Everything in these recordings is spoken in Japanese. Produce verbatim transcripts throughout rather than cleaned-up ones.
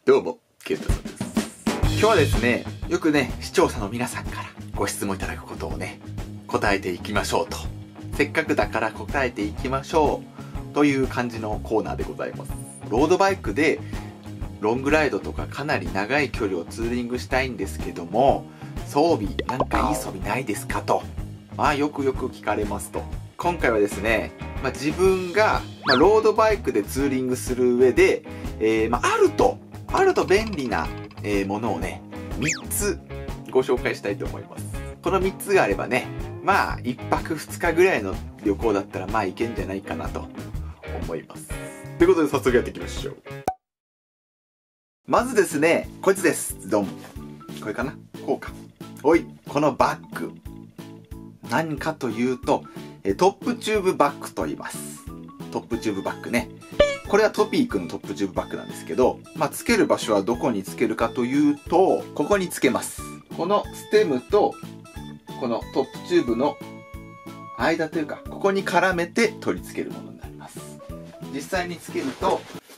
どうも、ケンタさんです。今日はですね、よくね、視聴者の皆さんからご質問いただくことをね、答えていきましょうと。せっかくだから答えていきましょうという感じのコーナーでございます。ロードバイクでロングライドとかかなり長い距離をツーリングしたいんですけども、装備なんかいい装備ないですかと、まあよくよく聞かれますと。今回はですね、まあ、自分が、まあ、ロードバイクでツーリングする上で、えーまあ、あるとあると便利な、えー、ものをねみっつご紹介したいと思います。このみっつがあればね、まあいっぱくふつかぐらいの旅行だったらまあいけんじゃないかなと思います。ということで早速やっていきましょう。まずですね、こいつです。ドン。これかな、こうか。おい、このバッグ何かというと、トップチューブバッグと言います。トップチューブバッグね。これはトピークのトップチューブバッグなんですけど、まあ、つける場所はどこにつけるかというと、ここにつけます。このステムと、このトップチューブの間というか、ここに絡めて取り付けるものになります。実際につけると、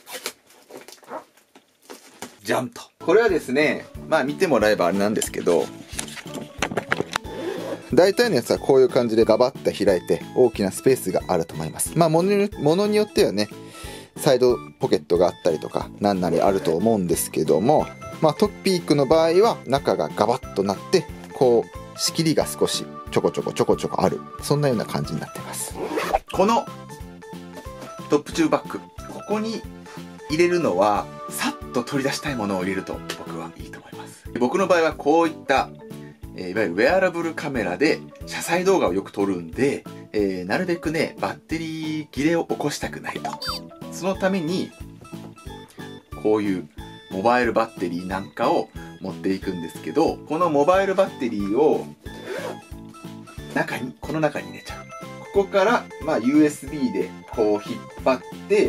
ジャンと。これはですね、まあ見てもらえばあれなんですけど、大体のやつはこういう感じでガバッと開いて大きなスペースがあると思います。まあものに、ものによってはね、サイドポケットがあったりとか何なりあると思うんですけども、まあトピークの場合は中がガバッとなってこう仕切りが少しちょこちょこちょこちょこある、そんなような感じになっています。このトップチューブバッグ、ここに入れるのはさっと取り出したいものを入れると僕はいいと思います。僕の場合はこういったえー、いわゆるウェアラブルカメラで車載動画をよく撮るんで、えー、なるべくねバッテリー切れを起こしたくないと。そのためにこういうモバイルバッテリーなんかを持っていくんですけど、このモバイルバッテリーを中にこの中に入れちゃう。ここから、まあ、ユーエスビー でこう引っ張って、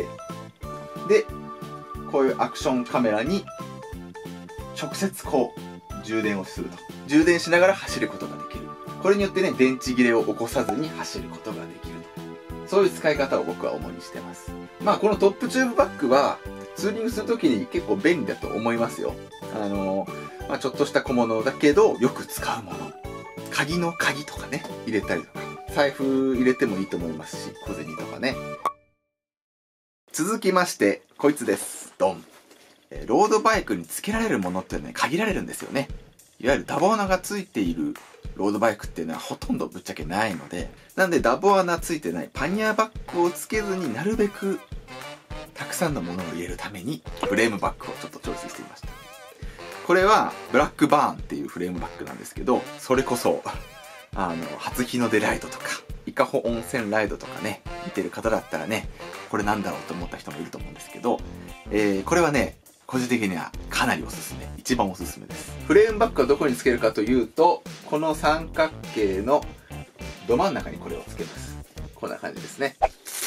でこういうアクションカメラに直接こう充電をすると。充電しながら走ることができる。これによってね、電池切れを起こさずに走ることができると。そういう使い方を僕は主にしてます。まあこのトップチューブバッグはツーリングするときに結構便利だと思いますよ。あのー、まあちょっとした小物だけどよく使うもの。鍵の鍵とかね、入れたりとか。財布入れてもいいと思いますし、小銭とかね。続きまして、こいつです。ドン。ロードバイクにつけられるものってね、限られるんですよね。いわゆるダボ穴がついているロードバイクっていうのはほとんどぶっちゃけないので、なんでダボ穴ついてないパニアバッグをつけずになるべくたくさんのものを入れるためにフレームバッグをちょっとチョイスしてみました。これはブラックバーンっていうフレームバッグなんですけど、それこそあの初日の出ライドとか伊香保温泉ライドとかね見てる方だったらね、これなんだろうと思った人もいると思うんですけど、えー、これはね個人的にはかなりおすすめ。一番おすすめです。フレームバッグはどこにつけるかというと、この三角形のど真ん中にこれをつけます。こんな感じですね。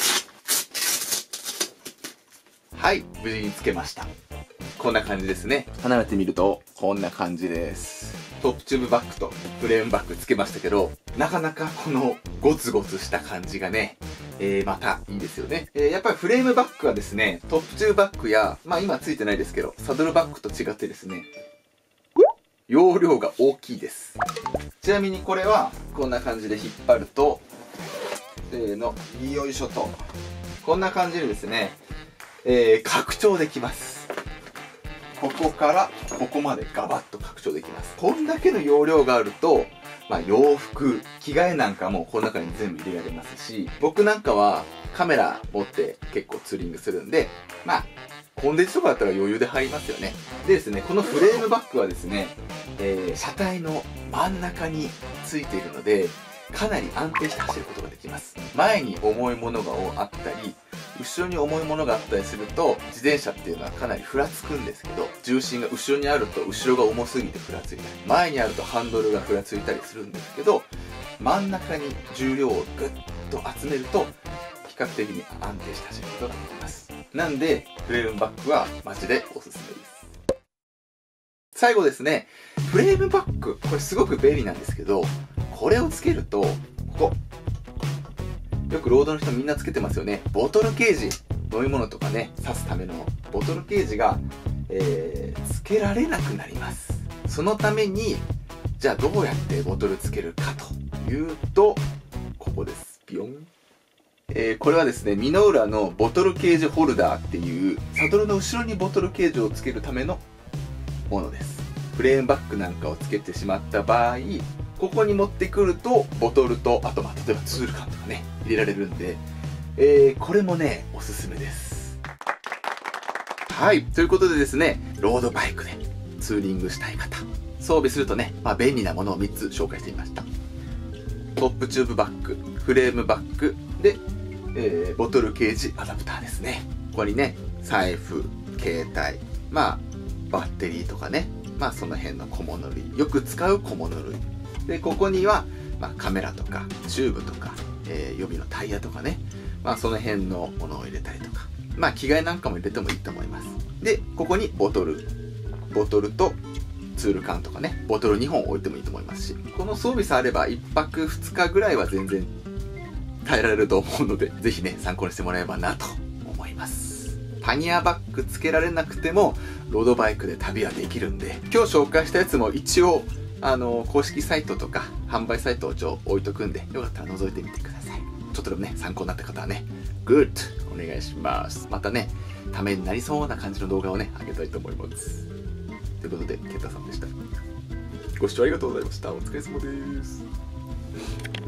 はい、無事につけました。こんな感じですね。離れてみるとこんな感じです。トップチューブバッグとフレームバッグつけましたけど、なかなかこのゴツゴツした感じがね、えー、またいいですよね。えー、やっぱりフレームバッグはですね、トップチューブバッグや、まあ今ついてないですけど、サドルバッグと違ってですね、容量が大きいです。ちなみにこれはこんな感じで引っ張ると、せーの、よいしょと、こんな感じでですね、えー、拡張できます。ここからここまでガバッと拡張できます。こんだけの容量があると、まあ、洋服、着替えなんかもこの中に全部入れられますし、僕なんかはカメラ持って結構ツーリングするんで、まあコンデンスとかだったら余裕で入りますよね。でですね、このフレームバッグはですね、えー、車体の真ん中についているので、かなり安定して走ることができます。前に重いものがあったり、後ろに重いものがあったりすると、自転車っていうのはかなりふらつくんですけど、重心が後ろにあると後ろが重すぎてふらついたり、前にあるとハンドルがふらついたりするんですけど、真ん中に重量をグッと集めると比較的に安定して走ることができます。なんでフレームバッグはマジでおすすめです。最後ですね、フレームバッグ、これすごく便利なんですけど、これをつけると、ここよくロードの人みんなつけてますよね。ボトルケージ、飲み物とかね刺すためのボトルケージが、えつけられなくなります。そのためにじゃあどうやってボトルつけるかというと、ここです。ピヨン。えー、これはですね、ミノーラのボトルケージホルダーっていうサドルの後ろにボトルケージをつけるためのものです。フレームバッグなんかをつけてしまった場合、ここに持ってくるとボトルと、あとまあ例えばツール缶とかね入れられるんで、えー、これもねおすすめです。はい、ということでですね、ロードバイクでツーリングしたい方、装備するとね、まあ、便利なものをみっつ紹介してみました。トップチューブバッグ、フレームバッグで、えー、ボトルケージアダプターですね。ここにね、財布、携帯、まあバッテリーとかね、まあその辺の小物類、よく使う小物類で、ここには、まあ、カメラとかチューブとか、えー、予備のタイヤとかね、まあその辺のものを入れたりとか、まあ着替えなんかも入れてもいいと思います。でここにボトルボトルとツール缶とかね、ボトルにほん置いてもいいと思いますし、この装備さえあればいっぱくふつかぐらいは全然耐えられると思うので、ぜひね参考にしてもらえればなと思います。パニアバッグつけられなくてもロードバイクで旅はできるんで、今日紹介したやつも一応あの公式サイトとか販売サイトを置いとくんで、よかったら覗いてみてください。ちょっとでもね参考になった方はね、グッドお願いします。またねためになりそうな感じの動画をねあげたいと思います。ということで、ケンタさんでした。ご視聴ありがとうございました。お疲れ様です。